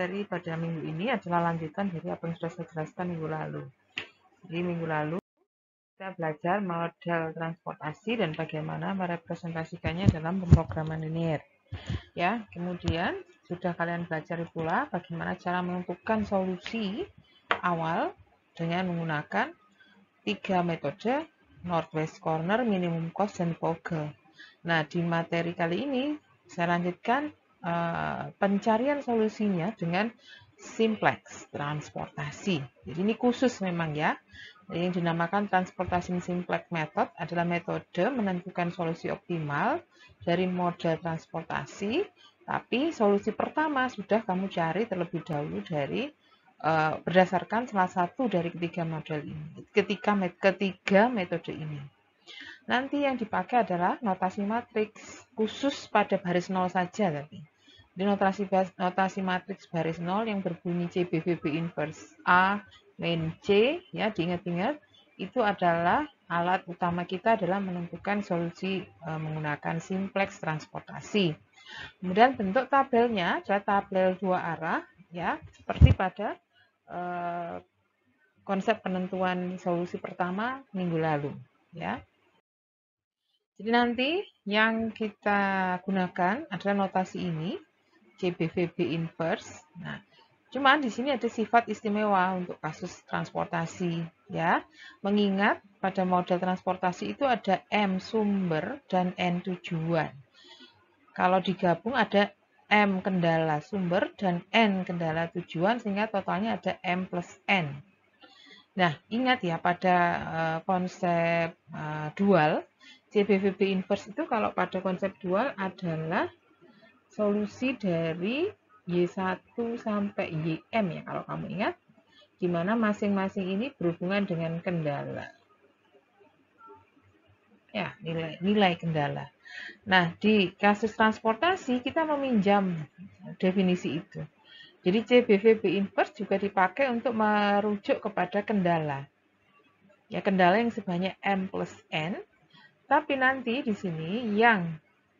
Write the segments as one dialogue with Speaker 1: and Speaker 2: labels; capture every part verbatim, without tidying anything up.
Speaker 1: materi pada minggu ini adalah lanjutan dari apa yang sudah saya jelaskan minggu lalu. Jadi minggu lalu kita belajar model transportasi dan bagaimana merepresentasikannya dalam pemrograman linear. Ya, kemudian sudah kalian belajar pula bagaimana cara menentukan solusi awal dengan menggunakan tiga metode, northwest corner, minimum cost, dan Vogel. Nah, di materi kali ini saya lanjutkan uh, pencarian solusinya dengan simplex transportasi. Jadi ini khusus memang ya. Jadi yang dinamakan transportasi simplex method adalah metode menentukan solusi optimal dari model transportasi, tapi solusi pertama sudah kamu cari terlebih dahulu dari uh, berdasarkan salah satu dari ketiga model ini, ketika ketiga metode ini. Nanti yang dipakai adalah notasi matriks khusus pada baris nol saja tadi. Di notasi notasi matriks baris nol yang berbunyi C B V B inverse A min C, ya diingat-ingat, itu adalah alat utama kita adalah menentukan solusi e, menggunakan simplex transportasi. Kemudian bentuk tabelnya adalah tabel dua arah, ya, seperti pada e, konsep penentuan solusi pertama minggu lalu, ya. Jadi nanti yang kita gunakan adalah notasi ini, C B V B inverse. Nah, cuma di sini ada sifat istimewa untuk kasus transportasi, ya. Mengingat pada model transportasi itu ada M sumber dan N tujuan. Kalau digabung ada M kendala sumber dan N kendala tujuan, sehingga totalnya ada M plus N. Nah, ingat ya pada uh, konsep uh, dual, C B V B inverse itu kalau pada konsep dual adalah solusi dari Y satu sampai Y M ya, kalau kamu ingat, di mana masing-masing ini berhubungan dengan kendala. Ya, nilai, nilai kendala. Nah, di kasus transportasi kita meminjam definisi itu. Jadi C B V B inverse juga dipakai untuk merujuk kepada kendala. Ya, kendala yang sebanyak M plus N. Tapi nanti di sini yang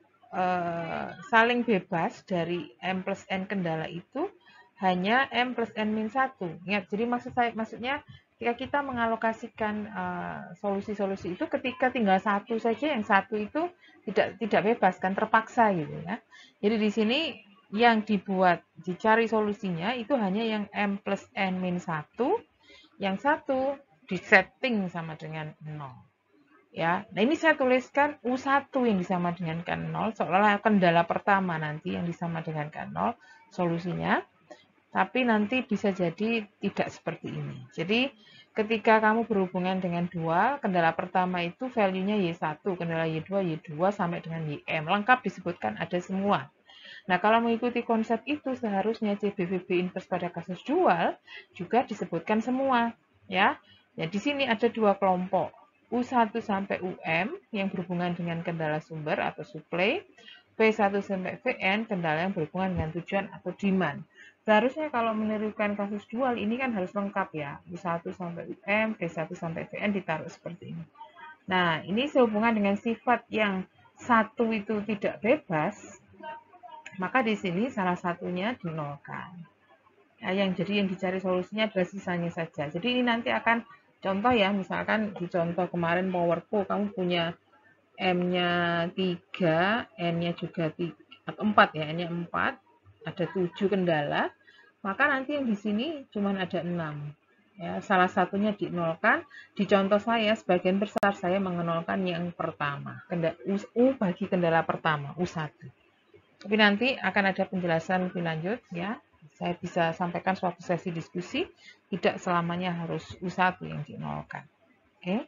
Speaker 1: uh, saling bebas dari M plus N kendala itu hanya M plus N min satu. Ingat, jadi maksud saya, maksudnya ketika kita mengalokasikan solusi-solusi uh, itu ketika tinggal satu saja, yang satu itu tidak tidak bebas kan, terpaksa gitu ya. Jadi di sini yang dibuat dicari solusinya itu hanya yang M plus N min satu, yang satu disetting sama dengan nol. Ya, nah ini saya tuliskan U satu yang disama dengan K nol, seolah-olah kendala pertama nanti yang disama dengan K nol solusinya. Tapi nanti bisa jadi tidak seperti ini. Jadi ketika kamu berhubungan dengan dual, kendala pertama itu value-nya Y satu, kendala Y dua, Y dua sampai dengan Y M. Lengkap disebutkan ada semua. Nah, kalau mengikuti konsep itu seharusnya C B V B inverse pada kasus dual juga disebutkan semua, ya. Ya, di sini ada dua kelompok. U satu sampai U M yang berhubungan dengan kendala sumber atau supply, V satu sampai V N kendala yang berhubungan dengan tujuan atau demand. Seharusnya kalau menirukan kasus dual ini kan harus lengkap ya, U satu sampai U M, V satu sampai V N ditaruh seperti ini. Nah, ini sehubungan dengan sifat yang satu itu tidak bebas, maka di sini salah satunya dinolkan. Nah, yang jadi yang dicari solusinya adalah sisanya saja. Jadi ini nanti akan contoh ya, misalkan di contoh kemarin PowerPo kamu punya M-nya tiga, N-nya juga tiga, atau empat ya, N-nya empat, ada tujuh kendala, maka nanti yang di sini cuma ada enam. Ya, salah satunya dinolkan. Di contoh saya, sebagian besar saya mengenolkan yang pertama, U bagi kendala pertama, U satu. Tapi nanti akan ada penjelasan lebih lanjut ya. Saya bisa sampaikan suatu sesi diskusi, tidak selamanya harus U satu yang dinolkan. Oke.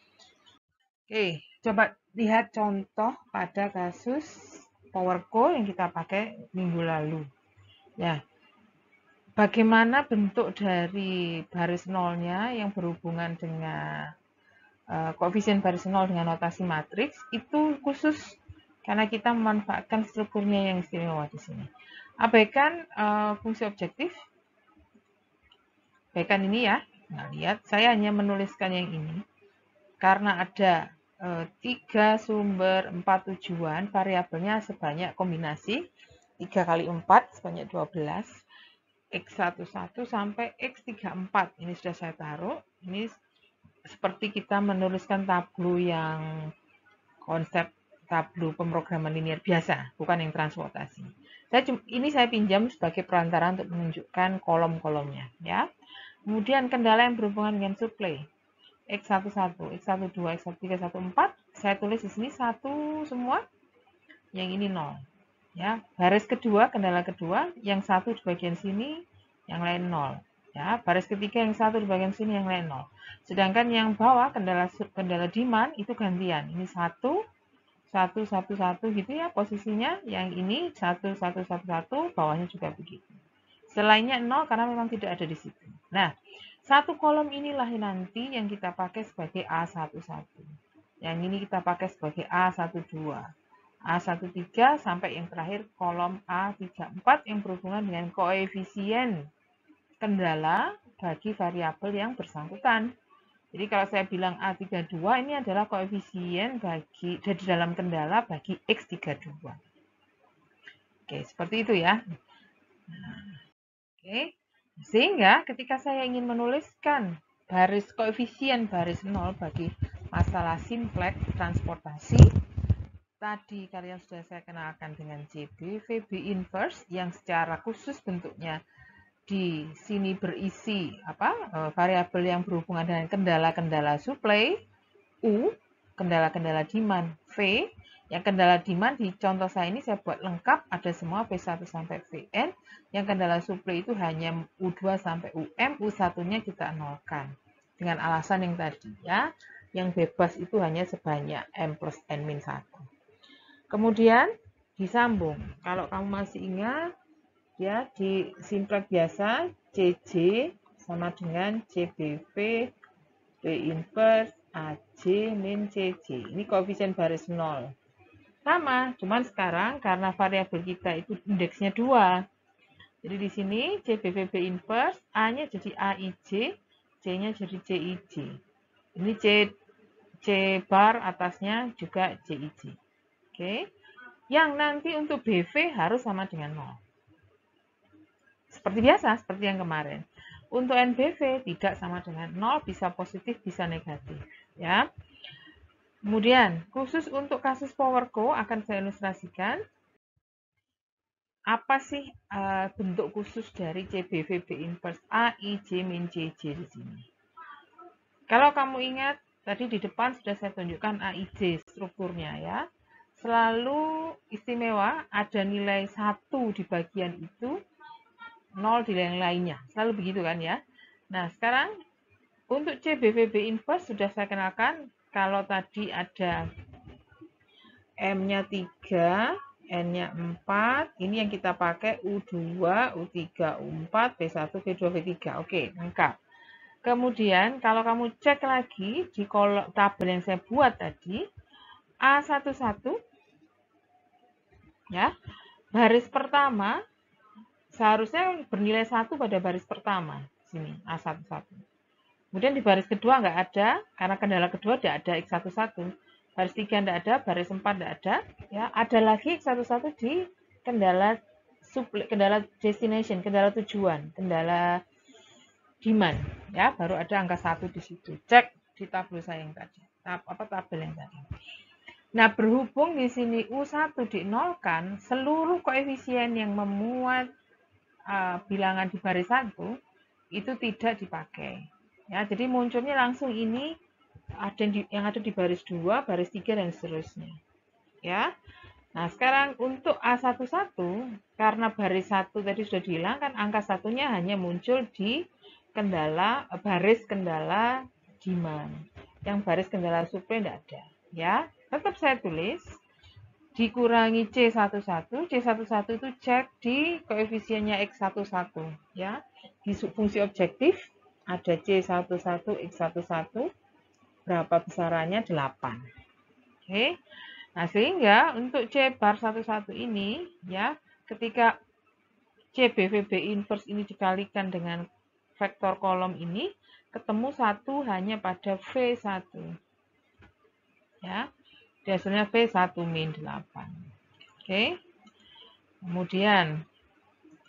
Speaker 1: Oke, coba lihat contoh pada kasus PowerCo yang kita pakai minggu lalu. Ya. Bagaimana bentuk dari baris nolnya yang berhubungan dengan uh, koefisien baris nol dengan notasi matriks itu khusus karena kita memanfaatkan strukturnya yang istimewa di sini. Abaikan uh, fungsi objektif. Abaikan ini ya. Nah, lihat, saya hanya menuliskan yang ini. Karena ada uh, tiga sumber, empat tujuan, variabelnya sebanyak kombinasi. tiga kali empat sebanyak dua belas. X satu satu sampai X tiga puluh empat. Ini sudah saya taruh. Ini seperti kita menuliskan tablo yang konsep tablo pemrograman linear biasa, bukan yang transportasi. Saya cuma, ini saya pinjam sebagai perantara untuk menunjukkan kolom-kolomnya, ya. Kemudian kendala yang berhubungan dengan suplai. X satu satu, X satu dua, X satu tiga, X satu empat, saya tulis di sini satu semua, yang ini nol. Ya, baris kedua, kendala kedua, yang satu di bagian sini, yang lain nol. Ya, baris ketiga yang satu di bagian sini, yang lain nol. Sedangkan yang bawah kendala kendala demand itu gantian. Ini satu, satu, satu, satu gitu ya posisinya. Yang ini satu, satu, satu, satu, bawahnya juga begitu. Selainnya nol karena memang tidak ada di situ. Nah, satu kolom inilah nanti yang kita pakai sebagai A satu satu. Yang ini kita pakai sebagai A satu dua. A satu tiga sampai yang terakhir kolom A tiga empat yang berhubungan dengan koefisien kendala bagi variabel yang bersangkutan. Jadi kalau saya bilang A tiga dua ini adalah koefisien bagi dari dalam kendala bagi X tiga dua. Oke, seperti itu ya. Nah, oke. Sehingga ketika saya ingin menuliskan baris koefisien baris nol bagi masalah simplex transportasi, tadi kalian sudah saya kenalkan dengan C B V B inverse yang secara khusus bentuknya di sini berisi apa variabel yang berhubungan dengan kendala-kendala supply, U, kendala-kendala demand, V, yang kendala demand di contoh saya ini saya buat lengkap, ada semua V satu sampai Vn, yang kendala supply itu hanya U dua sampai U M, U satu-nya kita nolkan. Dengan alasan yang tadi ya, yang bebas itu hanya sebanyak M plus N min satu. Kemudian disambung, kalau kamu masih ingat, ya di simplex biasa C J sama dengan C B V B inverse A J min C J. Ini koefisien baris nol. Sama, cuman sekarang karena variabel kita itu indeksnya dua. Jadi di sini C B V B inverse, A-nya jadi A I J, C-nya jadi C I J. Ini C, C bar atasnya juga C I J. Oke. Yang nanti untuk B V harus sama dengan nol. Seperti biasa, seperti yang kemarin. Untuk N B V tidak sama dengan nol, bisa positif, bisa negatif. Ya. Kemudian, khusus untuk kasus PowerCo akan saya ilustrasikan. Apa sih uh, bentuk khusus dari C B V B inverse A I J min C J di sini? Kalau kamu ingat, tadi di depan sudah saya tunjukkan A I J strukturnya ya. Selalu istimewa ada nilai satu di bagian itu, nol di yang lainnya. Selalu begitu kan ya. Nah, sekarang untuk C B V B inverse sudah saya kenalkan. Kalau tadi ada M-nya tiga, N-nya empat. Ini yang kita pakai U dua, U tiga, U empat, V satu, V dua, V tiga. Oke, lengkap. Kemudian kalau kamu cek lagi di kolom tabel yang saya buat tadi, A satu satu, ya, baris pertama seharusnya bernilai satu pada baris pertama. Sini, A satu satu. Kemudian di baris kedua nggak ada, karena kendala kedua tidak ada X satu satu. Baris tiga tidak ada, baris empat tidak ada. Ya, ada lagi X satu satu di kendala supply, kendala destination, kendala tujuan, kendala demand. Ya, baru ada angka satu di situ. Cek di tabel saya yang tadi. Tab, apa tabel yang tadi. Nah, berhubung di sini U satu dinolkan, seluruh koefisien yang memuat uh, bilangan di baris satu itu tidak dipakai. Ya, jadi munculnya langsung ini ada yang, di, yang ada di baris dua, baris tiga dan seterusnya. Ya. Nah, sekarang untuk A satu satu karena baris satu tadi sudah dihilangkan, angka satunya hanya muncul di kendala baris kendala demand. Yang baris kendala supply tidak ada, ya. Tetap saya tulis dikurangi C satu satu, C satu satu itu cek di koefisiennya X satu satu, ya. Di fungsi objektif ada C satu satu, X satu satu, berapa besarannya? delapan. Oke. Nah, sehingga untuk C bar satu satu ini, ya, ketika C B V B inverse ini dikalikan dengan vektor kolom ini, ketemu satu hanya pada V satu. Ya, hasilnya V satu min delapan. Oke. Kemudian,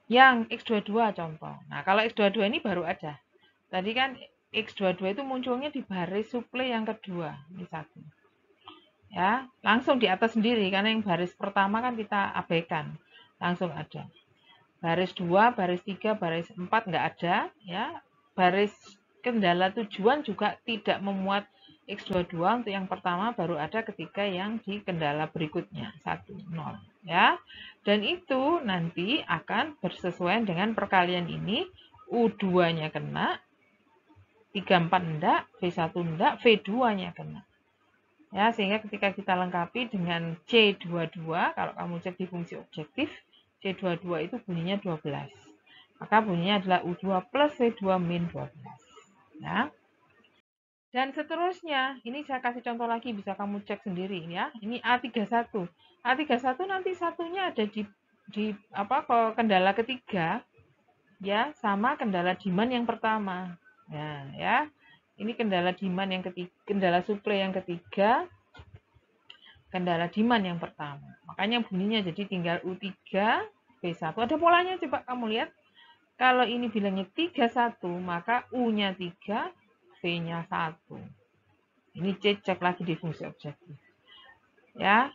Speaker 1: yang X dua puluh dua contoh. Nah, kalau X dua puluh dua ini baru ada. Tadi kan X dua puluh dua itu munculnya di baris suplai yang kedua. Ini satu. Ya, langsung di atas sendiri karena yang baris pertama kan kita abaikan. Langsung ada. Baris dua, baris tiga, baris empat nggak ada, ya. Baris kendala tujuan juga tidak memuat X dua puluh dua untuk yang pertama, baru ada ketika yang di kendala berikutnya, satu, nol, ya. Dan itu nanti akan bersesuaian dengan perkalian ini, U dua-nya kena, tiga puluh empat enggak, V satu enggak, V dua-nya kena. Ya, sehingga ketika kita lengkapi dengan C dua puluh dua, kalau kamu cek di fungsi objektif, C dua puluh dua itu bunyinya dua belas. Maka bunyinya adalah U dua plus V dua min dua belas. Ya. Dan seterusnya, ini saya kasih contoh lagi, bisa kamu cek sendiri ya. Ini A tiga puluh satu. A tiga puluh satu nanti satunya ada di di apa kendala ketiga ya, sama kendala demand yang pertama. Nah, ya. Ini kendala demand yang ketiga, kendala suplai yang ketiga, kendala demand yang pertama. Makanya bunyinya jadi tinggal U tiga V satu. Ada polanya, coba kamu lihat. Kalau ini bilangnya tiga puluh satu, maka U-nya tiga, V-nya satu. Ini cek lagi di fungsi objektif. Ya.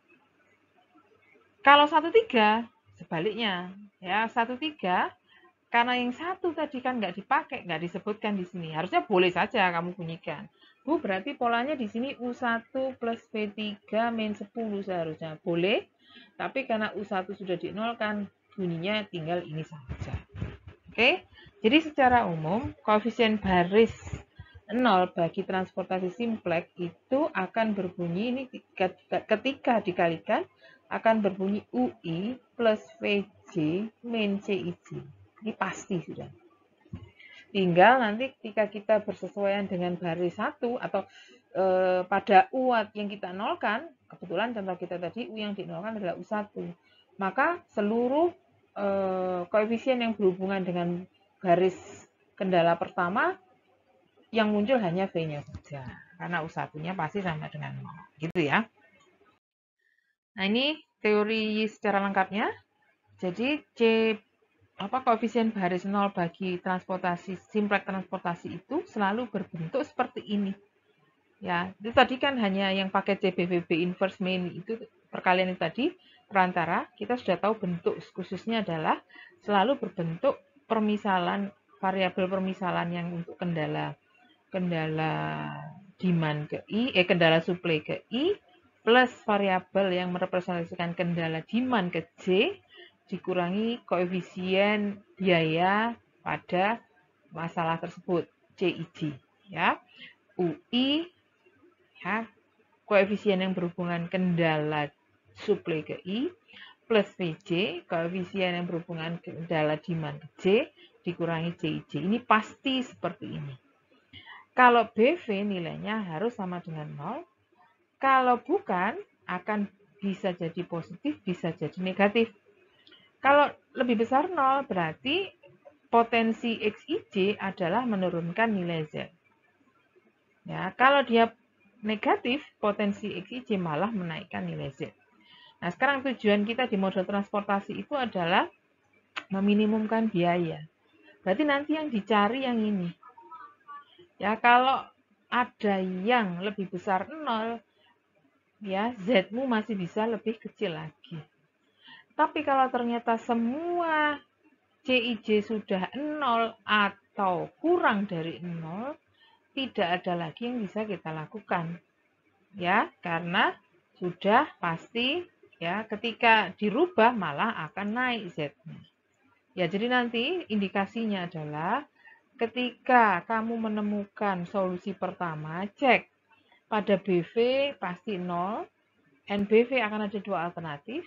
Speaker 1: Kalau satu tiga, sebaliknya. Ya, satu tiga, karena yang satu tadi kan nggak dipakai, nggak disebutkan di sini. Harusnya boleh saja kamu bunyikan. Bu, berarti polanya di sini U satu plus V tiga min sepuluh seharusnya. Boleh, tapi karena U satu sudah dinolkan, bunyinya tinggal ini saja. Oke, jadi secara umum, koefisien baris nol bagi transportasi simplex itu akan berbunyi, ini ketika dikalikan, akan berbunyi U I plus V J min C I J. Ini pasti sudah. Tinggal nanti ketika kita bersesuaian dengan baris satu atau e, pada U yang kita nolkan, kebetulan contoh kita tadi U yang dinolkan adalah U satu. Maka seluruh e, koefisien yang berhubungan dengan baris kendala pertama yang muncul hanya V-nya saja. Karena U satu-nya pasti sama dengan nol. Gitu ya. Nah, ini teori secara lengkapnya. Jadi C apa koefisien baris nol bagi transportasi simplex transportasi itu selalu berbentuk seperti ini. Ya, itu tadi kan hanya yang pakai C B V B inverse main itu perkalian itu tadi perantara, kita sudah tahu bentuk khususnya adalah selalu berbentuk permisalan variabel permisalan yang untuk kendala kendala demand ke I, eh kendala suplai ke I plus variabel yang merepresentasikan kendala demand ke J dikurangi koefisien biaya pada masalah tersebut, C I J, ya. U I, ya, koefisien yang berhubungan kendala suplai ke I, plus V J, koefisien yang berhubungan kendala demand ke J, dikurangi C I J. Ini pasti seperti ini. Kalau B V nilainya harus sama dengan nol. Kalau bukan, akan bisa jadi positif, bisa jadi negatif. Kalau lebih besar nol, berarti potensi X I J adalah menurunkan nilai Z. Ya, kalau dia negatif, potensi X I J malah menaikkan nilai Z. Nah, sekarang tujuan kita di model transportasi itu adalah meminimumkan biaya. Berarti nanti yang dicari yang ini. Ya, kalau ada yang lebih besar nol, ya Z-mu masih bisa lebih kecil lagi. Tapi kalau ternyata semua C I J sudah nol atau kurang dari nol, tidak ada lagi yang bisa kita lakukan. Ya, karena sudah pasti ya ketika dirubah malah akan naik Z-nya. Ya, jadi nanti indikasinya adalah ketika kamu menemukan solusi pertama, cek pada B V pasti nol, N B V akan ada dua alternatif.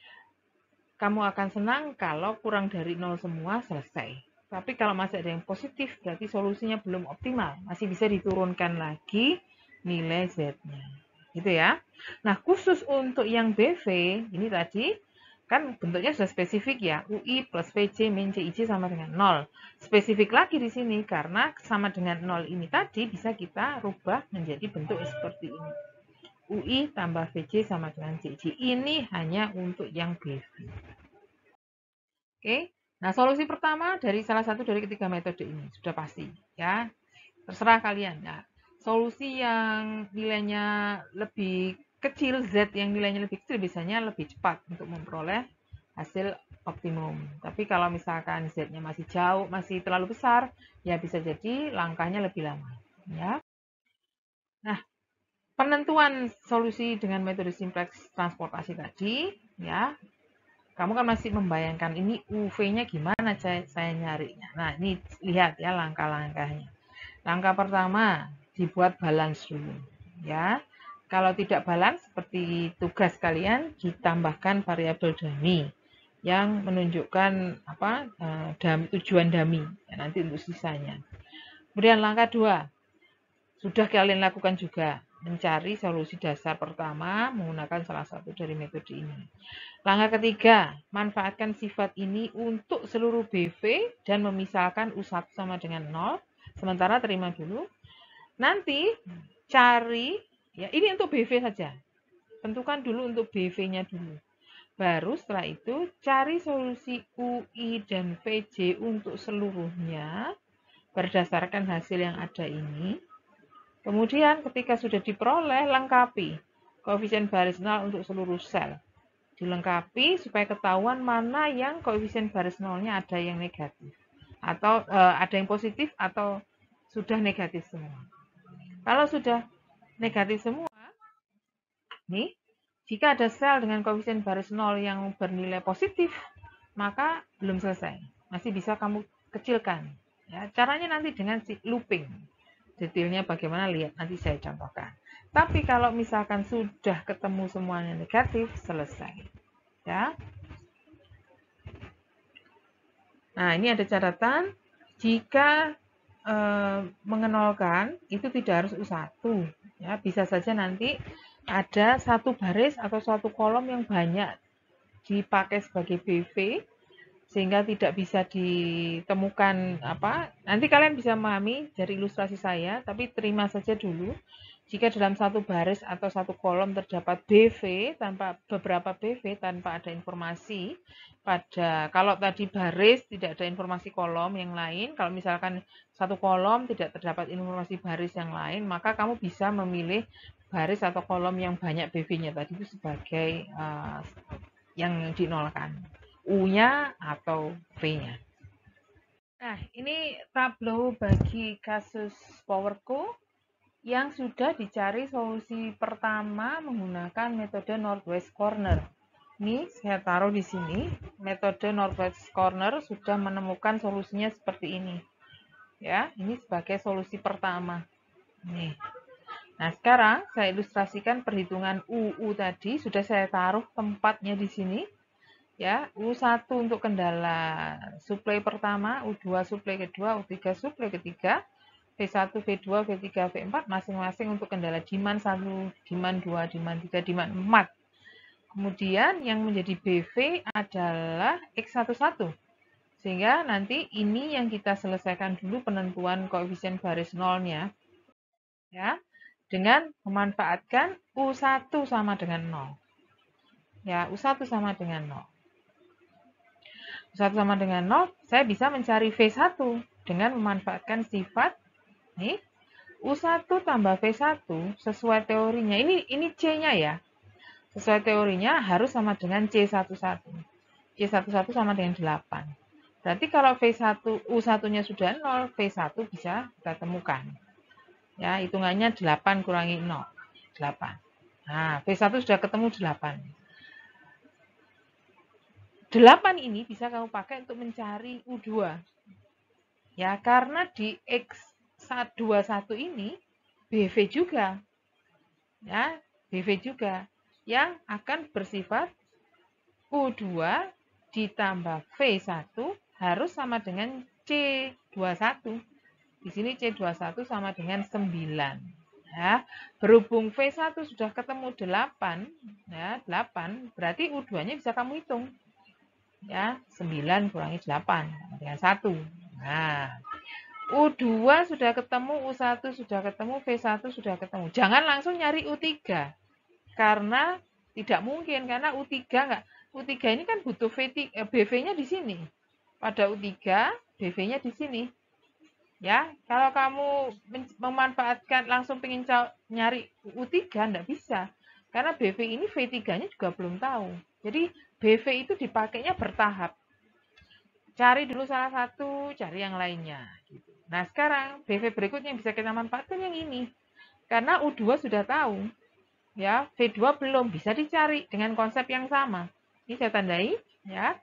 Speaker 1: Kamu akan senang kalau kurang dari nol semua selesai. Tapi kalau masih ada yang positif, berarti solusinya belum optimal. Masih bisa diturunkan lagi nilai Z-nya. Gitu ya. Nah, khusus untuk yang B V, ini tadi, kan bentuknya sudah spesifik ya. U I plus V J min C I J sama dengan nol. Spesifik lagi di sini, karena sama dengan nol ini tadi, bisa kita rubah menjadi bentuk seperti ini. U I tambah V J sama dengan C I J. Ini hanya untuk yang B V. Oke, Nah, solusi pertama dari salah satu dari ketiga metode ini sudah pasti, ya. Terserah kalian. Nah, solusi yang nilainya lebih kecil, Z yang nilainya lebih kecil biasanya lebih cepat untuk memperoleh hasil optimum. Tapi kalau misalkan Z-nya masih jauh, masih terlalu besar, ya bisa jadi langkahnya lebih lama, ya. Nah, penentuan solusi dengan metode simplex transportasi tadi, ya, kamu kan masih membayangkan ini U V-nya gimana saya, saya nyarinya. Nah, ini lihat ya langkah-langkahnya. Langkah pertama, dibuat balance dulu. Ya, kalau tidak balance, seperti tugas kalian, ditambahkan variabel dummy yang menunjukkan apa eh, dam, tujuan dummy. Ya, nanti untuk sisanya. Kemudian langkah dua, sudah kalian lakukan juga, mencari solusi dasar pertama menggunakan salah satu dari metode ini. Langkah ketiga, manfaatkan sifat ini untuk seluruh B V dan memisahkan U satu sama dengan nol. Sementara terima dulu. Nanti cari, ya ini untuk B V saja. Tentukan dulu untuk B V-nya dulu. Baru setelah itu cari solusi U I dan V J untuk seluruhnya berdasarkan hasil yang ada ini. Kemudian ketika sudah diperoleh, lengkapi koefisien baris nol untuk seluruh sel. Dilengkapi supaya ketahuan mana yang koefisien baris nolnya ada yang negatif. Atau e, ada yang positif atau sudah negatif semua. Kalau sudah negatif semua, nih, jika ada sel dengan koefisien baris nol yang bernilai positif, maka belum selesai. Masih bisa kamu kecilkan. Ya, caranya nanti dengan looping. Detailnya bagaimana lihat nanti saya contohkan. Tapi kalau misalkan sudah ketemu semuanya negatif, selesai. Ya. Nah, ini ada catatan. Jika e, mengenolkan, itu tidak harus U satu. Ya, bisa saja nanti ada satu baris atau satu kolom yang banyak dipakai sebagai B V, sehingga tidak bisa ditemukan apa. Nanti kalian bisa memahami dari ilustrasi saya, tapi terima saja dulu. Jika dalam satu baris atau satu kolom terdapat B V tanpa beberapa B V tanpa ada informasi pada, kalau tadi baris tidak ada informasi kolom yang lain, kalau misalkan satu kolom tidak terdapat informasi baris yang lain, maka kamu bisa memilih baris atau kolom yang banyak B V-nya tadi itu sebagai uh, yang dinolkan, U-nya atau V-nya. Nah, ini tableau bagi kasus PowerCo yang sudah dicari solusi pertama menggunakan metode Northwest Corner. Ini saya taruh di sini, metode Northwest Corner sudah menemukan solusinya seperti ini. Ya, ini sebagai solusi pertama. Nih. Nah, sekarang saya ilustrasikan perhitungan U U tadi, sudah saya taruh tempatnya di sini. Ya, U satu untuk kendala suplai pertama, U dua suplai kedua, U tiga suplai ketiga, V satu, V dua, V tiga, V empat masing-masing untuk kendala demand satu, demand dua, demand tiga, demand empat. Kemudian yang menjadi B V adalah X eleven. Sehingga nanti ini yang kita selesaikan dulu penentuan koefisien baris nolnya. Ya, dengan memanfaatkan U satu sama dengan nol. Ya, U satu sama dengan nol. U satu sama dengan nol, saya bisa mencari V satu dengan memanfaatkan sifat nih U satu tambah V satu sesuai teorinya. Ini ini C-nya ya. Sesuai teorinya harus sama dengan C eleven. C eleven sama dengan delapan. Berarti kalau V satu U satu-nya sudah nol, V satu bisa kita temukan. Ya, hitungannya delapan kurangi nol, delapan. Nah, V satu sudah ketemu delapan. delapan ini bisa kamu pakai untuk mencari U dua. Ya, karena di X dua puluh satu ini B V juga. Ya, B V juga yang akan bersifat U dua ditambah V satu harus sama dengan C dua puluh satu. Di sini C dua puluh satu sama dengan sembilan. Ya, berhubung V satu sudah ketemu delapan, ya, delapan, berarti U dua-nya bisa kamu hitung. Ya, sembilan kurangi delapan dengan satu. Nah, U dua sudah ketemu, U satu sudah ketemu, V satu sudah ketemu. Jangan langsung nyari U tiga. Karena tidak mungkin, karena U tiga enggak. U tiga ini kan butuh V tiga, B V-nya di sini. pada U tiga, B V-nya di sini. Ya, kalau kamu memanfaatkan langsung pengen nyari U tiga, enggak bisa. Karena B V ini V tiga-nya juga belum tahu. Jadi B V itu dipakainya bertahap. Cari dulu salah satu, cari yang lainnya. Nah, sekarang B V berikutnya yang bisa kita manfaatkan yang ini. Karena U dua sudah tahu, ya, V dua belum, bisa dicari dengan konsep yang sama. Ini saya tandai, ya.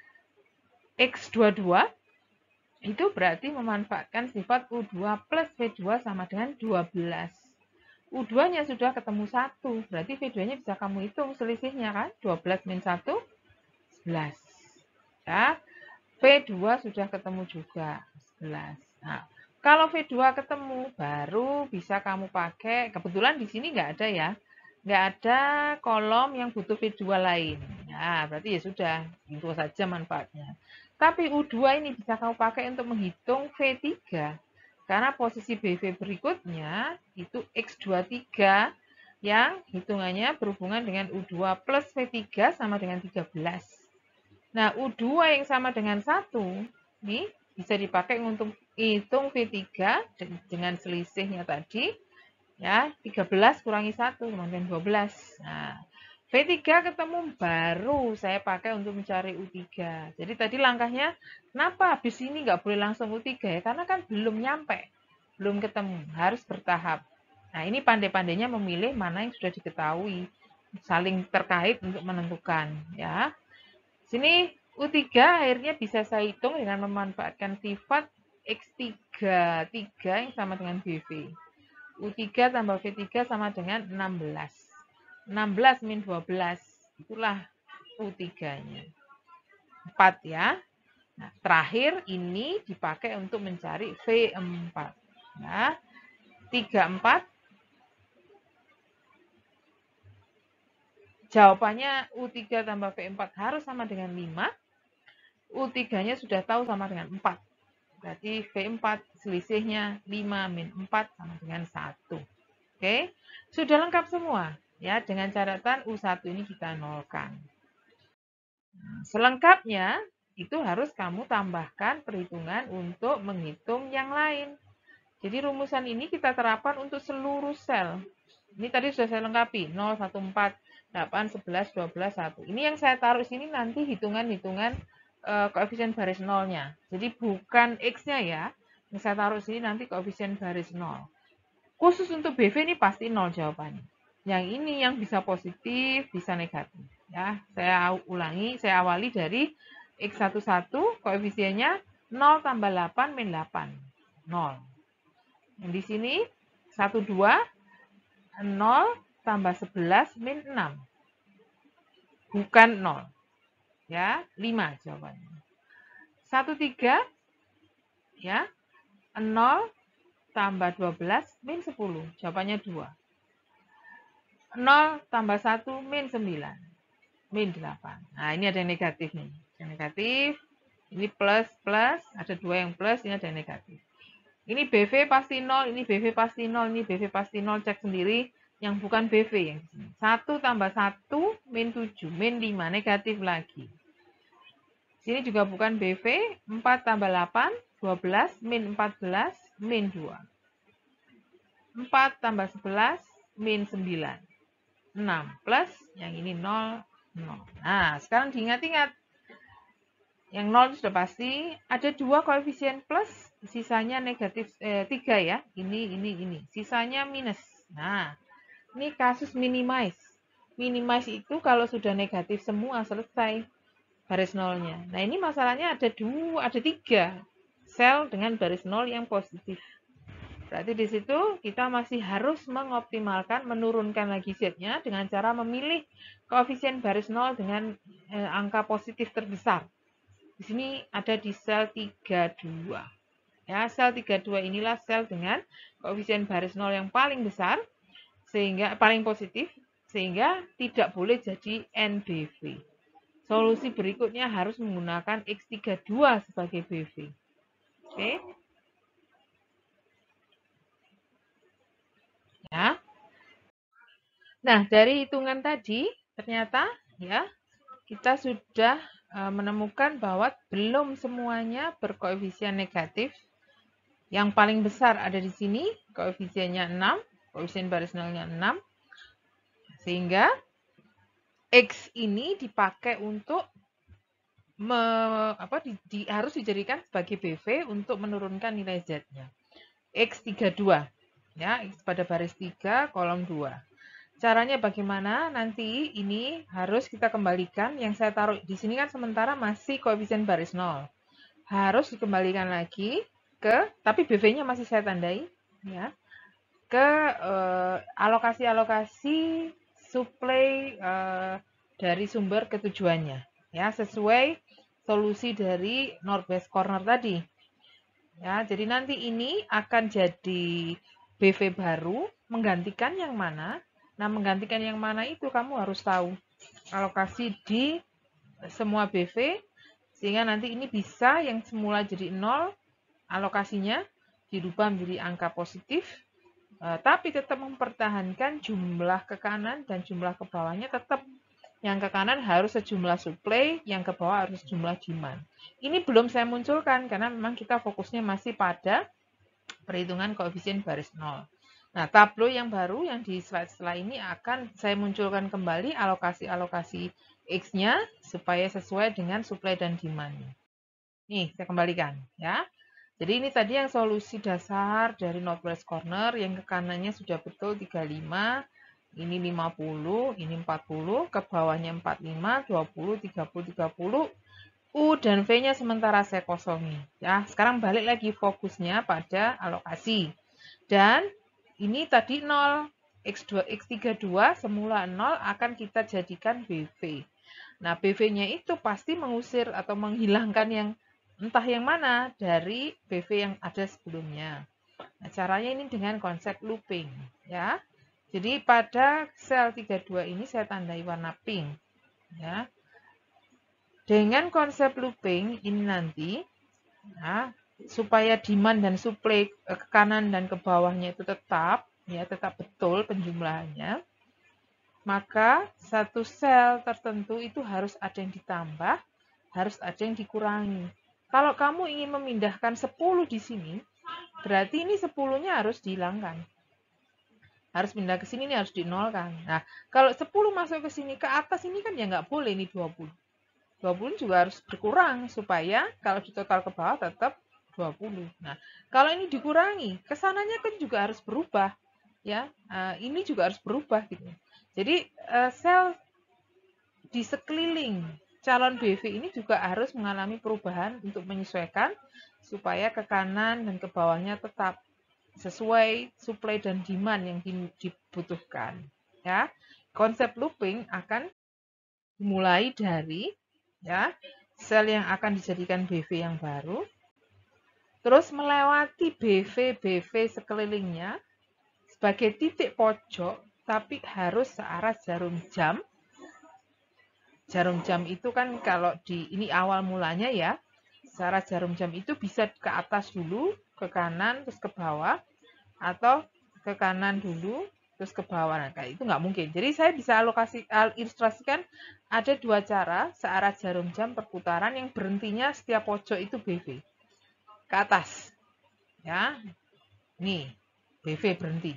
Speaker 1: X dua puluh dua itu berarti memanfaatkan sifat U dua plus V dua sama dengan dua belas. U dua-nya sudah ketemu satu, berarti V dua-nya bisa kamu hitung selisihnya kan? dua belas min satu, sebelas. Ya. V dua sudah ketemu juga, sebelas. Nah, kalau V dua ketemu, baru bisa kamu pakai, kebetulan di sini nggak ada ya, nggak ada kolom yang butuh V dua lain. Nah, berarti ya sudah, itu saja manfaatnya. Tapi U dua ini bisa kamu pakai untuk menghitung V tiga. Karena posisi B V berikutnya itu X dua puluh tiga yang hitungannya berhubungan dengan U dua plus V tiga sama dengan tiga belas. Nah, U dua yang sama dengan satu, nih, bisa dipakai untuk hitung V tiga dengan selisihnya tadi, ya, tiga belas kurangi satu, kemudian dua belas. Nah, V tiga ketemu, baru saya pakai untuk mencari U tiga. Jadi tadi langkahnya, kenapa habis ini nggak boleh langsung U tiga ya? Karena kan belum nyampe, belum ketemu, harus bertahap. Nah, ini pandai-pandainya memilih mana yang sudah diketahui, saling terkait untuk menentukan, ya. Sini U tiga akhirnya bisa saya hitung dengan memanfaatkan sifat X tiga, tiga yang sama dengan B V. U tiga tambah V tiga sama dengan enam belas. enam belas min dua belas, itulah U tiga-nya. empat ya. Nah, terakhir ini dipakai untuk mencari V empat. Nah, tiga, empat. Jawabannya U tiga tambah V empat harus sama dengan lima. U tiga-nya sudah tahu sama dengan empat. Berarti V empat selisihnya lima min empat sama dengan satu. Oke, sudah lengkap semua. Ya, dengan catatan U satu ini kita nolkan. Nah, selengkapnya itu harus kamu tambahkan perhitungan untuk menghitung yang lain. Jadi rumusan ini kita terapkan untuk seluruh sel. Ini tadi sudah saya lengkapi, nol, satu, empat, delapan, sebelas, dua belas, satu. Ini yang saya taruh sini nanti hitungan-hitungan e, koefisien baris nolnya. Jadi bukan X-nya ya, yang saya taruh sini nanti koefisien baris nol. Khusus untuk B V ini pasti nol jawabannya. Yang ini yang bisa positif, bisa negatif. Ya, saya ulangi, saya awali dari X satu koefisiennya nol tambah delapan min delapan. nol. Yang di sini satu, dua, nol tambah sebelas min enam. Bukan nol. Ya, lima jawabannya. satu, tiga, ya, nol tambah dua belas min sepuluh. Jawabannya dua. nol tambah satu min sembilan. Min delapan. Nah, ini ada yang negatif nih. Yang negatif. Ini plus, plus. Ada dua yang plus, ini ada yang negatif. Ini B V pasti nol, ini B V pasti nol, ini B V pasti nol. Cek sendiri yang bukan B V yang sini. satu tambah satu min tujuh, min lima, negatif lagi. Sini juga bukan B V, empat tambah delapan, dua belas, min empat belas, min dua. empat tambah sebelas, min sembilan. enam plus, yang ini nol, nol. Nah, sekarang diingat-ingat. Yang nol sudah pasti, ada dua koefisien plus, sisanya negatif eh, tiga ya. Ini, ini, ini. Sisanya minus. Nah, ini kasus minimize. Minimize itu kalau sudah negatif semua selesai baris nolnya. Nah, ini masalahnya ada dua, ada tiga sel dengan baris nol yang positif. Berarti di situ kita masih harus mengoptimalkan, menurunkan lagi Z-nya dengan cara memilih koefisien baris nol dengan eh, angka positif terbesar. Di sini ada di sel tiga puluh dua. Ya, sel tiga puluh dua inilah sel dengan koefisien baris nol yang paling besar, sehingga paling positif, sehingga tidak boleh jadi N B V. Solusi berikutnya harus menggunakan X tiga puluh dua sebagai B V. Oke. Ya. Nah, dari hitungan tadi, ternyata ya, kita sudah uh, menemukan bahwa belum semuanya berkoefisien negatif. Yang paling besar ada di sini, koefisiennya enam, koefisien baris nolnya enam. Sehingga X ini dipakai untuk me, apa, di, di, harus dijadikan sebagai B V untuk menurunkan nilai Z-nya. X tiga puluh dua, ya, X pada baris tiga, kolom dua. Caranya bagaimana? Nanti ini harus kita kembalikan. Yang saya taruh di sini kan sementara masih koefisien baris nol. Harus dikembalikan lagi ke, tapi B V-nya masih saya tandai, ya, ke alokasi-alokasi uh, suplai uh, dari sumber ke tujuannya, ya, sesuai solusi dari northwest corner tadi. Ya, jadi nanti ini akan jadi B V baru menggantikan yang mana? Nah, menggantikan yang mana itu kamu harus tahu alokasi di semua B V sehingga nanti ini bisa yang semula jadi nol alokasinya dirubah menjadi angka positif. Uh, tapi tetap mempertahankan jumlah ke kanan dan jumlah ke bawahnya tetap yang ke kanan harus sejumlah supply, yang ke bawah harus sejumlah demand. Ini belum saya munculkan karena memang kita fokusnya masih pada perhitungan koefisien baris nol. Nah, tablo yang baru yang di slide setelah ini akan saya munculkan kembali alokasi-alokasi X-nya supaya sesuai dengan supply dan demand. Nih, saya kembalikan ya. Jadi ini tadi yang solusi dasar dari northwest corner, yang ke kanannya sudah betul tiga puluh lima, ini lima puluh, ini empat puluh, ke bawahnya empat puluh lima, dua puluh, tiga puluh, tiga puluh, U dan V-nya sementara saya kosongi. Ya, sekarang balik lagi fokusnya pada alokasi. Dan ini tadi nol, X dua, X tiga puluh dua semula nol akan kita jadikan B V. Nah, B V-nya itu pasti mengusir atau menghilangkan yang entah yang mana dari B V yang ada sebelumnya. Nah, caranya ini dengan konsep looping, ya. Jadi pada sel tiga puluh dua ini saya tandai warna pink, ya. Dengan konsep looping ini nanti, ya, supaya demand dan supply ke kanan dan ke bawahnya itu tetap, ya, tetap betul penjumlahannya, maka satu sel tertentu itu harus ada yang ditambah, harus ada yang dikurangi. Kalau kamu ingin memindahkan sepuluh di sini, berarti ini sepuluh-nya harus dihilangkan. Harus pindah ke sini, ini harus dinolkan. Nah, kalau sepuluh masuk ke sini, ke atas ini kan ya nggak boleh, ini dua puluh. dua puluh juga harus berkurang, supaya kalau di total ke bawah tetap dua puluh. Nah, kalau ini dikurangi, kesananya kan juga harus berubah. Ya, uh, ini juga harus berubah gitu. Jadi, uh, sel di sekeliling calon B V ini juga harus mengalami perubahan untuk menyesuaikan supaya ke kanan dan ke bawahnya tetap sesuai supply dan demand yang dibutuhkan. Ya, konsep looping akan dimulai dari, ya, sel yang akan dijadikan B V yang baru, terus melewati B V B V sekelilingnya sebagai titik pojok, tapi harus searah jarum jam. Jarum jam itu kan kalau di ini awal mulanya ya, searah jarum jam itu bisa ke atas dulu, ke kanan, terus ke bawah, atau ke kanan dulu, terus ke bawah. Nah, kayak itu nggak mungkin. Jadi saya bisa alokasi, ilustrasikan ada dua cara searah jarum jam perputaran yang berhentinya setiap pojok itu B V. Ke atas. Ya. Nih, B V berhenti.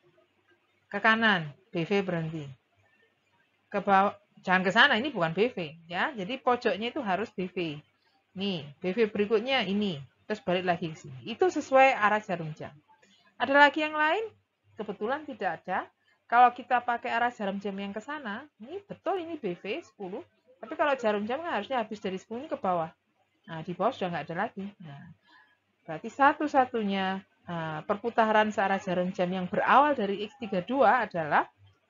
Speaker 1: Ke kanan, B V berhenti. Ke bawah, jangan ke sana, ini bukan B V. Ya. Jadi pojoknya itu harus B V. Nih, B V berikutnya ini. Terus balik lagi ke sini. Itu sesuai arah jarum jam. Ada lagi yang lain? Kebetulan tidak ada. Kalau kita pakai arah jarum jam yang ke sana, ini betul ini B V sepuluh. Tapi kalau jarum jam kan harusnya habis dari sepuluh ini ke bawah. Nah, di bawah sudah nggak ada lagi. Nah, berarti satu-satunya uh, perputaran searah jarum jam yang berawal dari X tiga puluh dua adalah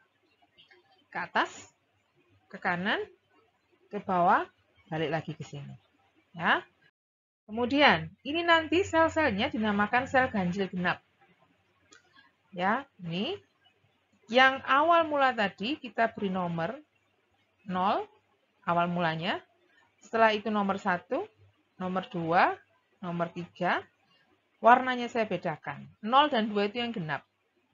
Speaker 1: ke atas, ke kanan, ke bawah, balik lagi ke sini. Ya. Kemudian, ini nanti sel-selnya dinamakan sel ganjil genap. Ya, ini yang awal mula tadi kita beri nomor nol, awal mulanya. Setelah itu nomor satu, nomor dua, nomor tiga. Warnanya saya bedakan. nol dan dua itu yang genap.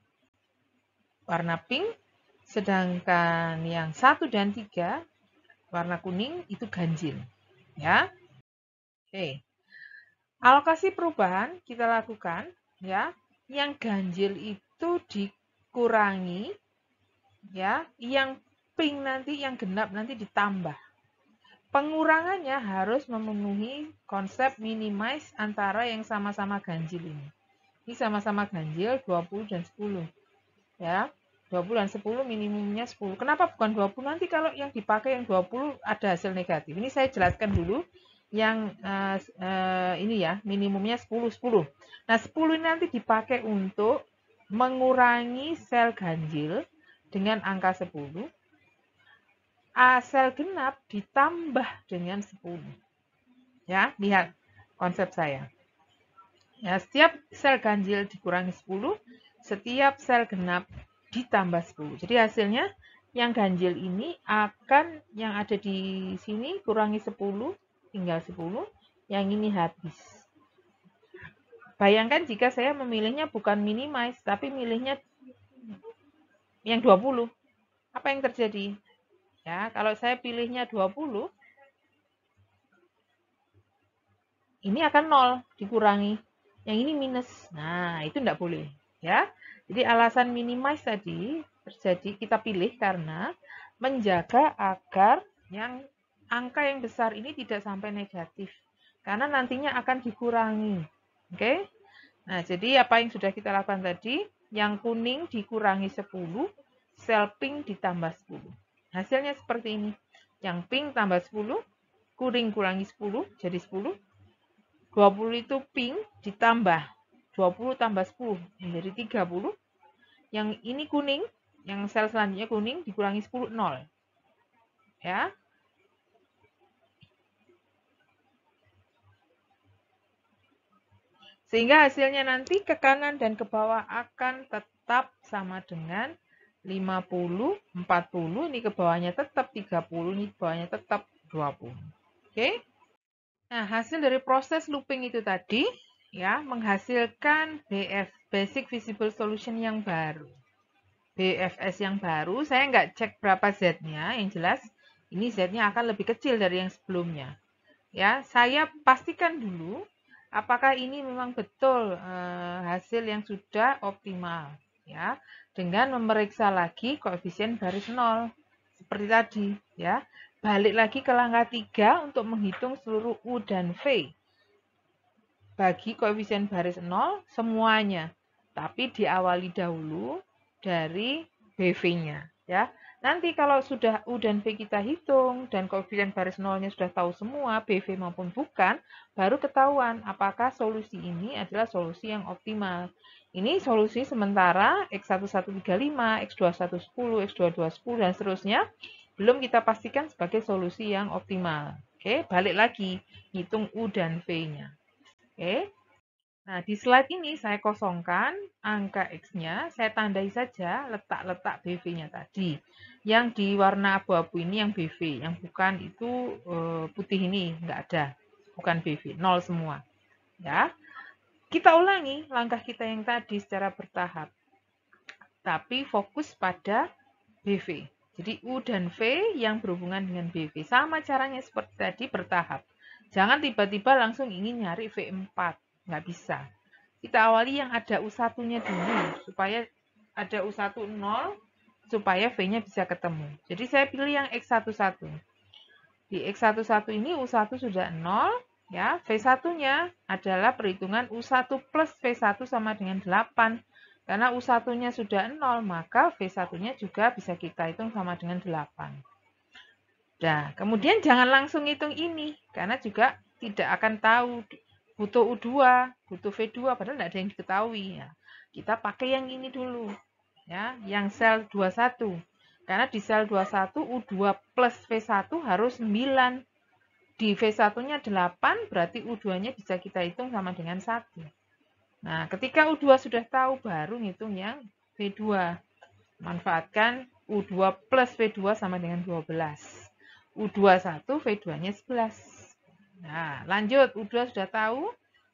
Speaker 1: Warna pink. Sedangkan yang satu dan tiga, warna kuning itu ganjil. Ya. Oke. Alokasi perubahan kita lakukan, ya. Yang ganjil itu dikurangi, ya. Yang pink nanti, yang genap nanti ditambah. Pengurangannya harus memenuhi konsep minimize antara yang sama-sama ganjil ini. Ini sama-sama ganjil dua puluh dan sepuluh. Ya, dua puluh dan sepuluh minimumnya sepuluh. Kenapa bukan dua puluh? Nanti kalau yang dipakai yang dua puluh ada hasil negatif. Ini saya jelaskan dulu yang uh, uh, ini ya, minimumnya sepuluh, sepuluh. Nah, sepuluh ini nanti dipakai untuk mengurangi sel ganjil dengan angka sepuluh. A sel genap ditambah dengan sepuluh. Ya, lihat konsep saya. Ya, setiap sel ganjil dikurangi sepuluh, setiap sel genap ditambah sepuluh. Jadi hasilnya yang ganjil ini akan yang ada di sini kurangi sepuluh, tinggal sepuluh, yang ini habis. Bayangkan jika saya memilihnya bukan minimize, tapi milihnya yang dua puluh. Apa yang terjadi? Ya, kalau saya pilihnya dua puluh, ini akan nol dikurangi. Yang ini minus. Nah, itu tidak boleh. Ya, jadi alasan minimize tadi terjadi kita pilih karena menjaga agar yang angka yang besar ini tidak sampai negatif. Karena nantinya akan dikurangi. Oke? Nah, jadi apa yang sudah kita lakukan tadi? Yang kuning dikurangi sepuluh, sel pink ditambah sepuluh. Hasilnya seperti ini. Yang pink tambah sepuluh, kuning kurangi sepuluh, jadi sepuluh. dua puluh itu pink ditambah dua puluh tambah sepuluh menjadi tiga puluh. Yang ini kuning, yang sel selanjutnya kuning dikurangi sepuluh, nol. Ya. Sehingga hasilnya nanti ke kanan dan ke bawah akan tetap sama dengan lima puluh, empat puluh, ini ke bawahnya tetap tiga puluh, ini ke bawahnya tetap dua puluh. Oke? Nah, hasil dari proses looping itu tadi ya menghasilkan B F, Basic Visible Solution yang baru. B F S yang baru, saya nggak cek berapa Z-nya, yang jelas ini Z-nya akan lebih kecil dari yang sebelumnya. Ya, saya pastikan dulu apakah ini memang betul eh, hasil yang sudah optimal, ya, dengan memeriksa lagi koefisien baris nol seperti tadi, ya. Balik lagi ke langkah tiga untuk menghitung seluruh U dan V. Bagi koefisien baris nol semuanya, tapi diawali dahulu dari B V-nya, ya. Nanti kalau sudah U dan V kita hitung dan koefisien baris nolnya sudah tahu semua, B V maupun bukan, baru ketahuan apakah solusi ini adalah solusi yang optimal. Ini solusi sementara X satu satu tiga lima, X dua satu sepuluh, X dua dua sepuluh, dan seterusnya belum kita pastikan sebagai solusi yang optimal. Oke, balik lagi, hitung U dan V-nya. Oke. Nah, di slide ini saya kosongkan angka X-nya, saya tandai saja letak-letak B V-nya tadi. Yang di warna abu-abu ini yang B V, yang bukan itu eh, putih ini, nggak ada. Bukan B V, nol semua. Ya. Kita ulangi langkah kita yang tadi secara bertahap. Tapi fokus pada B V. Jadi U dan V yang berhubungan dengan B V. Sama caranya seperti tadi bertahap. Jangan tiba-tiba langsung ingin nyari V empat. Nggak bisa. Kita awali yang ada U satu-nya dulu. Supaya ada U satu, nol. Supaya V-nya bisa ketemu. Jadi saya pilih yang X satu satu. Di X satu satu ini U satu sudah nol. Ya, V satu-nya adalah perhitungan U satu plus V satu sama dengan delapan. Karena U satu-nya sudah nol, maka V satu-nya juga bisa kita hitung sama dengan delapan. Nah, kemudian jangan langsung hitung ini, karena juga tidak akan tahu butuh U dua, butuh V dua, padahal tidak ada yang diketahui. Ya. Kita pakai yang ini dulu, ya, yang sel dua puluh satu. Karena di sel dua puluh satu, U dua plus V satu harus sembilan. Di V satu-nya delapan, berarti U dua-nya bisa kita hitung sama dengan satu. Nah, ketika U dua sudah tahu, baru ngitung yang V dua. Manfaatkan U dua plus V dua sama dengan dua belas. U dua puluh satu, V dua-nya sebelas. Nah, lanjut. U dua sudah tahu,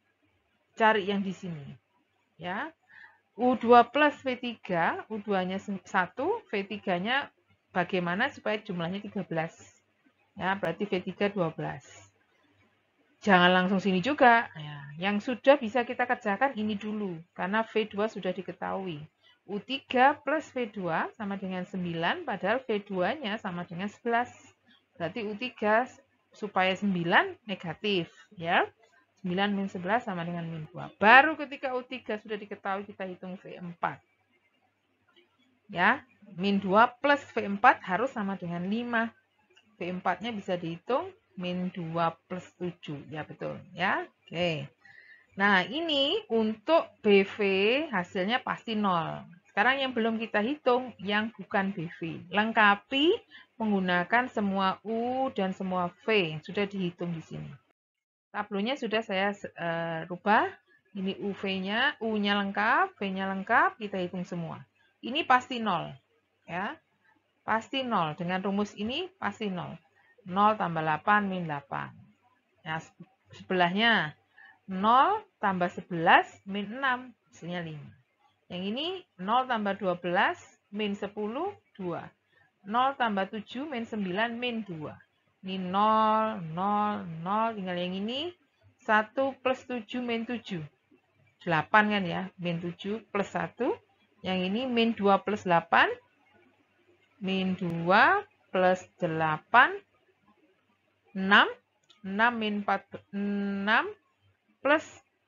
Speaker 1: cari yang di sini. Ya. U dua plus V tiga, U dua-nya satu, V tiga-nya bagaimana supaya jumlahnya tiga belas. Ya, berarti V tiga dua belas. Jangan langsung sini juga. Ya, yang sudah bisa kita kerjakan ini dulu, karena V dua sudah diketahui. U tiga plus V dua sama dengan sembilan, padahal V dua-nya sama dengan sebelas. Berarti U tiga supaya sembilan negatif. Ya, sembilan min sebelas sama dengan min dua. Baru ketika U tiga sudah diketahui, kita hitung V empat. Ya, min dua plus V empat harus sama dengan lima. V empat-nya bisa dihitung min dua plus tujuh. Ya, betul. Ya, oke. Nah, ini untuk B V hasilnya pasti nol. Sekarang yang belum kita hitung, yang bukan B V. Lengkapi menggunakan semua U dan semua V yang sudah dihitung di sini. Tablonya sudah saya uh, rubah. Ini U V-nya, U-nya lengkap, V-nya lengkap, kita hitung semua. Ini pasti nol. Ya, pasti nol. Dengan rumus ini pasti nol. nol tambah delapan min delapan. Nah, sebelahnya nol tambah sebelas min enam, hasilnya lima. Yang ini nol tambah dua belas min sepuluh, dua. nol tambah tujuh min sembilan min dua. Ini nol, nol, nol. Tinggal yang ini satu plus tujuh min tujuh. delapan kan ya, min tujuh plus satu. Yang ini min dua plus delapan. Min dua plus delapan. enam. enam min empat. enam plus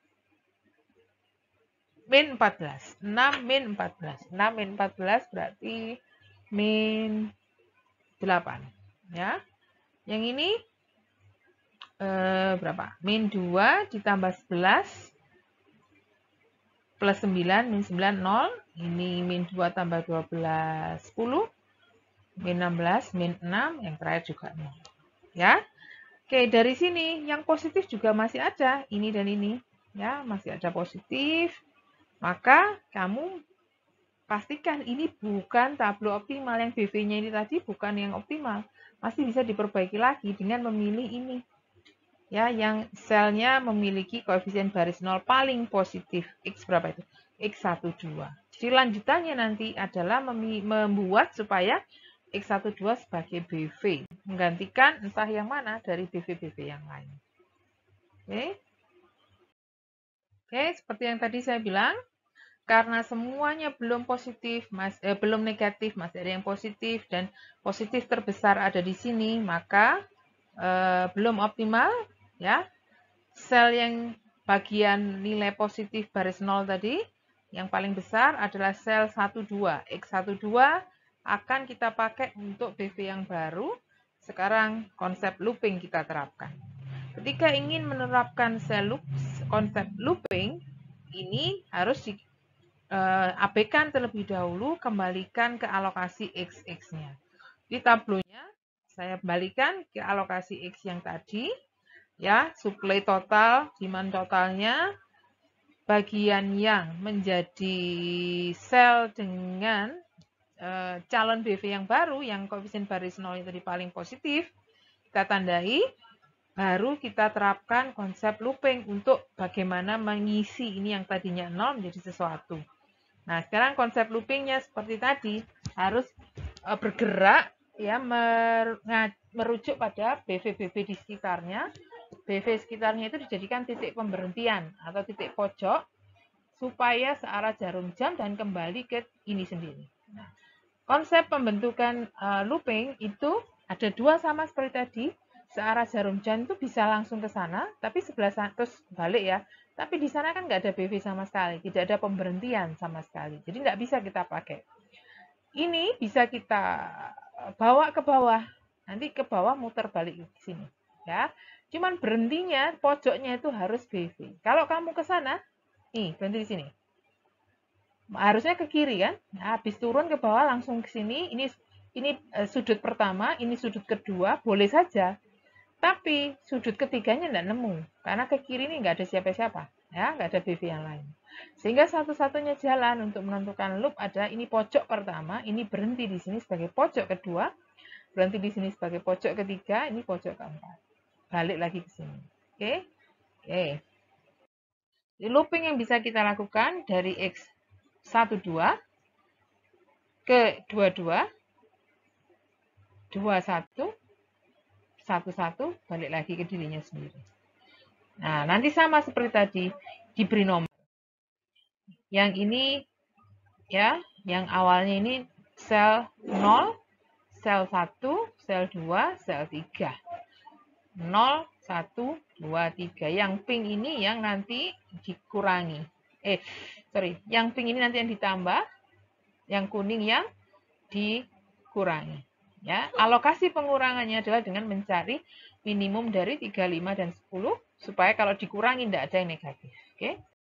Speaker 1: min empat belas. enam min empat belas. enam min empat belas berarti min delapan. Ya. Yang ini eh, berapa? Min dua ditambah sebelas plus sembilan, min sembilan, nol. Ini min dua tambah dua belas, sepuluh. Min enam belas, min enam. Yang terakhir juga nol. Ya. Oke, dari sini yang positif juga masih ada. Ini dan ini. Ya, masih ada positif. Maka kamu pastikan ini bukan tablo optimal. Yang B V-nya ini tadi bukan yang optimal. Masih bisa diperbaiki lagi dengan memilih ini. Ya, yang selnya memiliki koefisien baris nol paling positif. X berapa itu? X satu, dua. Jadi lanjutannya nanti adalah membuat supaya X satu, dua sebagai B V. Menggantikan entah yang mana dari B V-B V yang lain. Oke. Oke, seperti yang tadi saya bilang. Karena semuanya belum positif, mas, eh, belum negatif, masih ada yang positif, dan positif terbesar ada di sini, maka eh, belum optimal. Ya, sel yang bagian nilai positif baris nol tadi, yang paling besar adalah sel satu, dua. X satu, dua akan kita pakai untuk B V yang baru. Sekarang konsep looping kita terapkan. Ketika ingin menerapkan sel loop, konsep looping, ini harus di Uh, abaikan terlebih dahulu, kembalikan ke alokasi X X-nya. Di tablonya, saya kembalikan ke alokasi X yang tadi, ya, supply total, demand totalnya, bagian yang menjadi sel dengan uh, calon B V yang baru, yang koefisien baris nol itu di paling positif, kita tandai, baru kita terapkan konsep looping untuk bagaimana mengisi ini yang tadinya nol menjadi sesuatu. Nah, sekarang konsep loopingnya seperti tadi harus uh, bergerak ya mer merujuk pada B V-B V di sekitarnya. B V sekitarnya itu dijadikan titik pemberhentian atau titik pojok supaya searah jarum jam dan kembali ke ini sendiri. Nah, konsep pembentukan uh, looping itu ada dua sama seperti tadi. Searah jarum jam itu bisa langsung ke sana, tapi sebelah sana terus balik ya. Tapi di sana kan nggak ada B V sama sekali, tidak ada pemberhentian sama sekali. Jadi nggak bisa kita pakai. Ini bisa kita bawa ke bawah, nanti ke bawah muter balik ke sini. Ya, cuman berhentinya pojoknya itu harus B V. Kalau kamu ke sana, nih berhenti di sini. Harusnya ke kiri kan? Nah, habis turun ke bawah langsung ke sini. Ini ini uh, sudut pertama, ini sudut kedua, boleh saja. Tapi sudut ketiganya tidak nemu, karena ke kiri ini nggak ada siapa-siapa, ya, nggak ada B V yang lain. Sehingga satu-satunya jalan untuk menentukan loop ada ini pojok pertama, ini berhenti di sini sebagai pojok kedua, berhenti di sini sebagai pojok ketiga, ini pojok keempat. Balik lagi ke sini. Oke, oke. Jadi looping yang bisa kita lakukan dari X satu, dua ke dua, dua, dua, satu, satu-satu balik lagi ke dirinya sendiri. Nah, nanti sama seperti tadi, diberi nomor. Yang ini, ya, yang awalnya ini sel nol, sel satu, sel dua, sel tiga. nol, satu, dua, tiga. Yang pink ini yang nanti dikurangi. Eh, sorry. Yang pink ini nanti yang ditambah, yang kuning yang dikurangi. Ya, alokasi pengurangannya adalah dengan mencari minimum dari tiga, lima, dan sepuluh, supaya kalau dikurangi tidak ada yang negatif. Oke.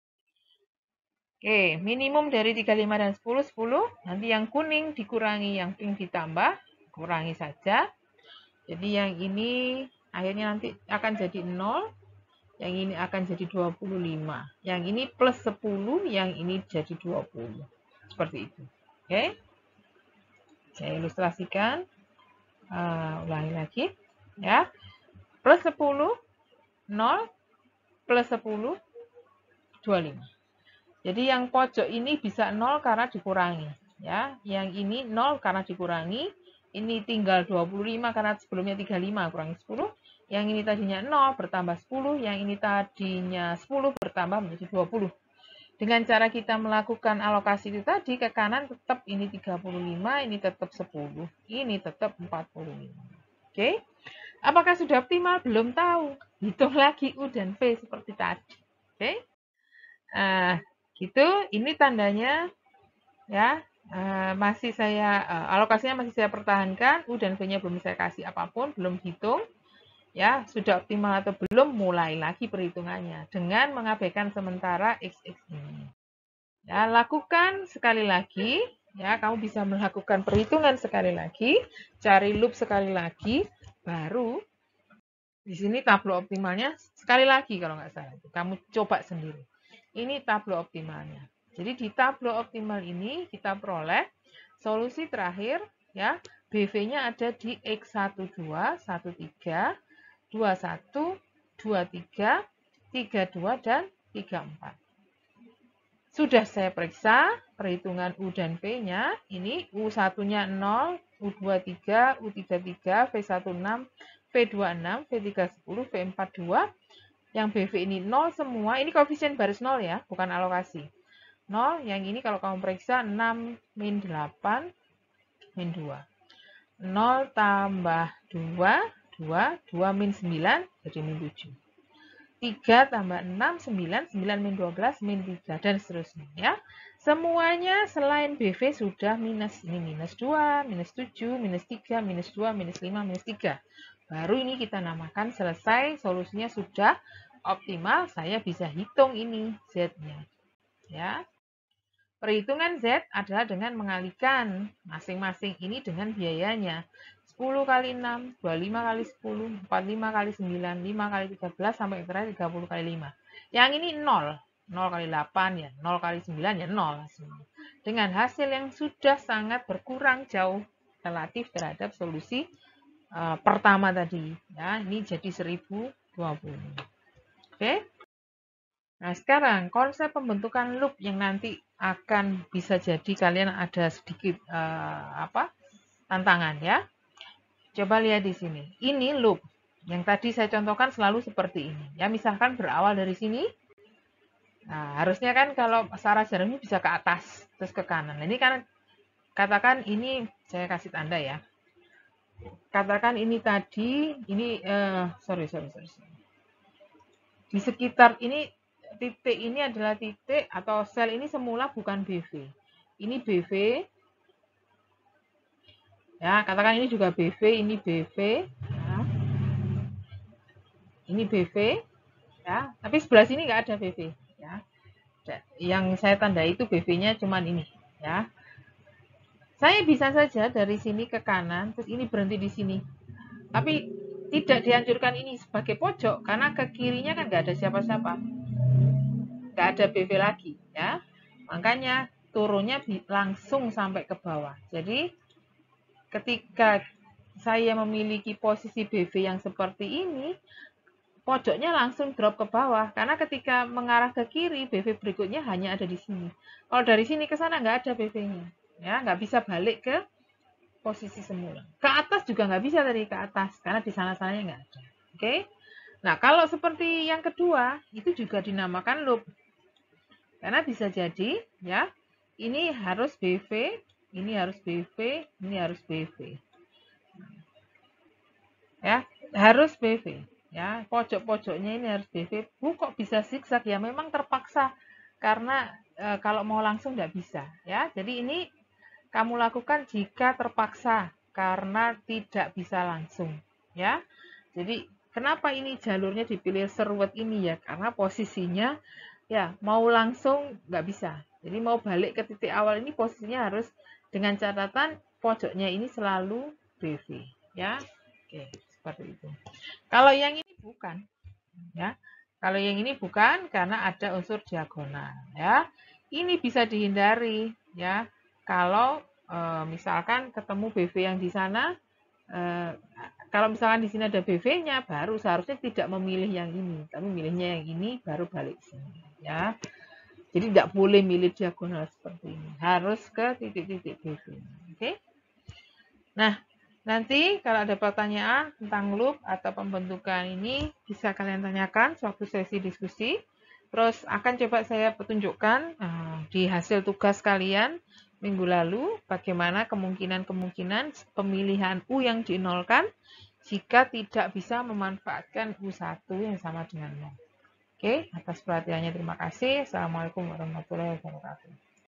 Speaker 1: Oke, minimum dari tiga, lima, dan sepuluh, sepuluh. Nanti yang kuning dikurangi, yang pink ditambah, kurangi saja. Jadi yang ini akhirnya nanti akan jadi nol, yang ini akan jadi dua puluh lima. Yang ini plus sepuluh, yang ini jadi dua puluh. Seperti itu. Oke. Saya ilustrasikan. Uh, ulangi lagi. Ya. Plus sepuluh, nol, plus sepuluh, dua puluh lima. Jadi yang pojok ini bisa nol karena dikurangi. Ya. Yang ini nol karena dikurangi. Ini tinggal dua puluh lima karena sebelumnya tiga puluh lima kurangi sepuluh. Yang ini tadinya nol bertambah sepuluh. Yang ini tadinya sepuluh bertambah menjadi dua puluh. Dengan cara kita melakukan alokasi itu tadi, ke kanan tetap ini tiga puluh lima, ini tetap sepuluh, ini tetap empat puluh lima. Oke. Apakah sudah optimal? Belum tahu. Hitung lagi U dan V seperti tadi. Oke. Nah, gitu. Ini tandanya ya. Uh, masih saya uh, alokasinya masih saya pertahankan, U dan V-nya belum saya kasih apapun, belum hitung. Ya, sudah optimal atau belum, mulai lagi perhitungannya dengan mengabaikan sementara X X ini. Ya, lakukan sekali lagi, ya, kamu bisa melakukan perhitungan sekali lagi, cari loop sekali lagi, baru di sini tablo optimalnya sekali lagi kalau nggak salah. Kamu coba sendiri. Ini tablo optimalnya. Jadi di tablo optimal ini kita peroleh solusi terakhir, ya, B V-nya ada di X satu dua, satu tiga, dua satu, dua tiga, tiga dua, dan tiga empat. Sudah saya periksa perhitungan U dan V-nya. Ini U satu-nya nol, U dua tiga, U tiga tiga, V satu enam, V dua enam, V tiga sepuluh, V empat dua. Yang B V ini nol semua. Ini koefisien baris nol ya, bukan alokasi. nol, yang ini kalau kamu periksa enam min delapan min dua. nol tambah dua, dua, dua min sembilan, jadi min tujuh. tiga tambah enam, sembilan, sembilan min dua belas, min tiga, dan seterusnya. Ya. Semuanya selain B V sudah minus. Ini minus dua, minus tujuh, minus tiga, minus dua, minus lima, minus tiga. Baru ini kita namakan selesai, solusinya sudah optimal, saya bisa hitung ini Z-nya. Ya. Perhitungan Z adalah dengan mengalihkan masing-masing ini dengan biayanya. sepuluh kali enam, dua puluh lima kali sepuluh, empat puluh lima kali sembilan, lima kali tiga belas, sampai terakhir tiga puluh kali lima. Yang ini nol. nol kali delapan ya, nol kali sembilan ya nol. Dengan hasil yang sudah sangat berkurang jauh relatif terhadap solusi uh, pertama tadi. Ya, ini jadi seribu dua puluh. Oke. Nah, sekarang konsep pembentukan loop yang nanti akan bisa jadi kalian ada sedikit uh, apa tantangan ya. Coba lihat di sini. Ini loop. Yang tadi saya contohkan selalu seperti ini. Ya, misalkan berawal dari sini. Nah, harusnya kan kalau saraf jarumnya bisa ke atas, terus ke kanan. Nah, ini kan katakan ini saya kasih tanda ya. Katakan ini tadi, ini uh, sorry, sorry, sorry. Di sekitar ini titik ini adalah titik atau sel ini semula bukan B V. Ini B V. Ya, katakan ini juga B V, ini B V. Ya. Ini B V. Ya, tapi sebelah sini nggak ada B V. Ya. Yang saya tandai itu B V-nya cuman ini. Ya. Saya bisa saja dari sini ke kanan, terus ini berhenti di sini. Tapi tidak dianjurkan ini sebagai pojok, karena ke kirinya kan nggak ada siapa-siapa. Nggak ada B V lagi. Ya. Makanya turunnya langsung sampai ke bawah. Jadi ketika saya memiliki posisi B V yang seperti ini, pojoknya langsung drop ke bawah. Karena ketika mengarah ke kiri, B V berikutnya hanya ada di sini. Kalau dari sini ke sana nggak ada B V-nya. Ya, nggak bisa balik ke posisi semula. Ke atas juga nggak bisa tadi ke atas, karena di sana-sananya nggak ada. Oke? Nah, kalau seperti yang kedua, itu juga dinamakan loop. Karena bisa jadi, ya, ini harus B V, ini harus B V, ini harus B V. Ya, harus B V. Ya, pojok-pojoknya ini harus B V. Bu, kok bisa zigzag? Ya, memang terpaksa. Karena e, kalau mau langsung nggak bisa. Ya, jadi ini kamu lakukan jika terpaksa karena tidak bisa langsung. Ya, jadi kenapa ini jalurnya dipilih seruat ini ya? Karena posisinya ya mau langsung nggak bisa. Jadi mau balik ke titik awal ini posisinya harus dengan catatan pojoknya ini selalu B V. Ya, oke. Seperti itu. Kalau yang ini bukan, ya. Kalau yang ini bukan karena ada unsur diagonal, ya. Ini bisa dihindari, ya. Kalau e, misalkan ketemu B V yang di sana, e, kalau misalkan di sini ada B V-nya, baru seharusnya tidak memilih yang ini, tapi milihnya yang ini baru balik sini, ya. Jadi tidak boleh milih diagonal seperti ini, harus ke titik-titik B V. Oke? Nah, nanti kalau ada pertanyaan tentang loop atau pembentukan ini bisa kalian tanyakan suatu sesi diskusi. Terus akan coba saya petunjukkan uh, di hasil tugas kalian minggu lalu bagaimana kemungkinan-kemungkinan pemilihan U yang dinolkan jika tidak bisa memanfaatkan U satu yang sama dengan nol. Oke, atas perhatiannya terima kasih. Assalamualaikum warahmatullahi wabarakatuh.